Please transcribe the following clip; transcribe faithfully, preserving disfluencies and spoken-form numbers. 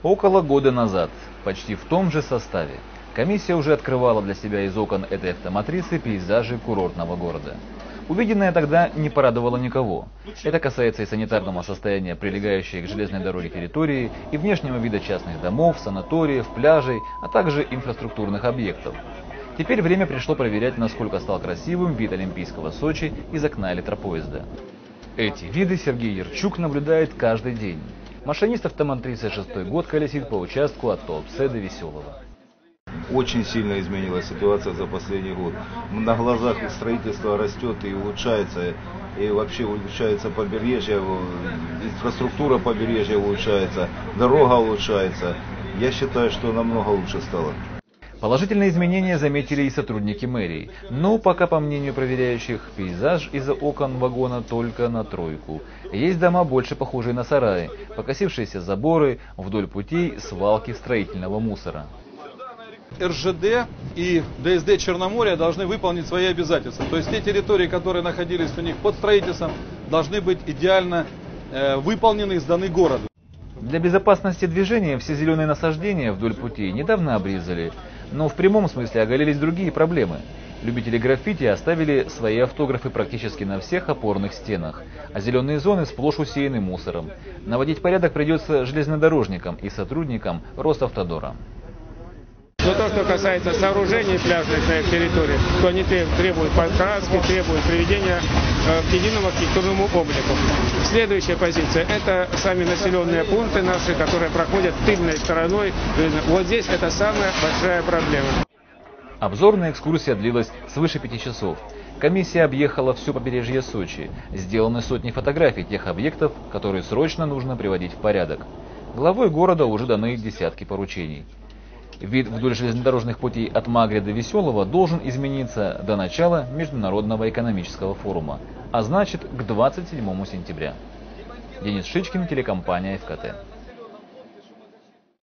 Около года назад, почти в том же составе, комиссия уже открывала для себя из окон этой автоматрицы пейзажи курортного города. Увиденное тогда не порадовало никого. Это касается и санитарного состояния прилегающей к железной дороге территории, и внешнего вида частных домов, санаториев, пляжей, а также инфраструктурных объектов. Теперь время пришло проверять, насколько стал красивым вид Олимпийского Сочи из окна электропоезда. Эти виды Сергей Ярчук наблюдает каждый день. Машинист автомат-тридцать шестой год колесит по участку от Туапсе до Веселого. Очень сильно изменилась ситуация за последний год. На глазах строительство растет и улучшается, и вообще улучшается побережье, инфраструктура побережья улучшается, дорога улучшается. Я считаю, что намного лучше стало. Положительные изменения заметили и сотрудники мэрии, но пока, по мнению проверяющих, пейзаж из-за окон вагона только на тройку. Есть дома, больше похожие на сараи, покосившиеся заборы, вдоль путей свалки строительного мусора. эр жэ дэ и дэ эс дэ Черноморья должны выполнить свои обязательства. То есть те территории, которые находились у них под строительством, должны быть идеально э, выполнены и сданы городу. Для безопасности движения все зеленые насаждения вдоль путей недавно обрезали, но в прямом смысле оголились другие проблемы. Любители граффити оставили свои автографы практически на всех опорных стенах, а зеленые зоны сплошь усеяны мусором. Наводить порядок придется железнодорожникам и сотрудникам Росавтодора. Но то, что касается сооружений пляжных на их территории, то они требуют покраски, требуют приведения к единому архитектурному облику. Следующая позиция – это сами населенные пункты наши, которые проходят тыльной стороной. Вот здесь это самая большая проблема. Обзорная экскурсия длилась свыше пяти часов. Комиссия объехала все побережье Сочи. Сделаны сотни фотографий тех объектов, которые срочно нужно приводить в порядок. Главой города уже даны десятки поручений. Вид вдоль железнодорожных путей от Магрия до Веселого должен измениться до начала Международного экономического форума, а значит к двадцать седьмому сентября. Денис Шичкин, телекомпания эф ка тэ.